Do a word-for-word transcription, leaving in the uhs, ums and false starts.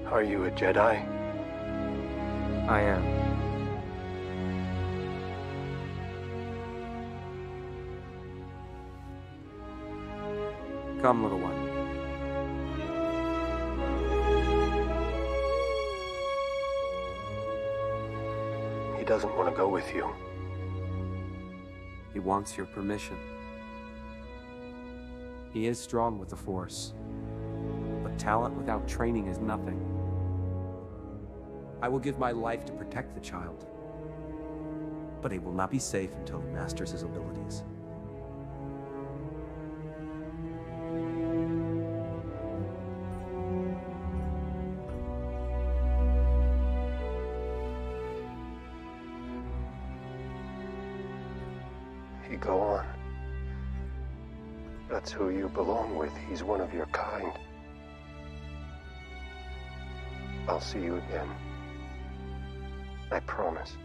Are you a Jedi? I am. Come, little one. He doesn't want to go with you. He wants your permission. He is strong with the Force, but talent without training is nothing. I will give my life to protect the child, but he will not be safe until he masters his abilities. You go on. That's who you belong with. He's one of your kind. I'll see you again. I promise.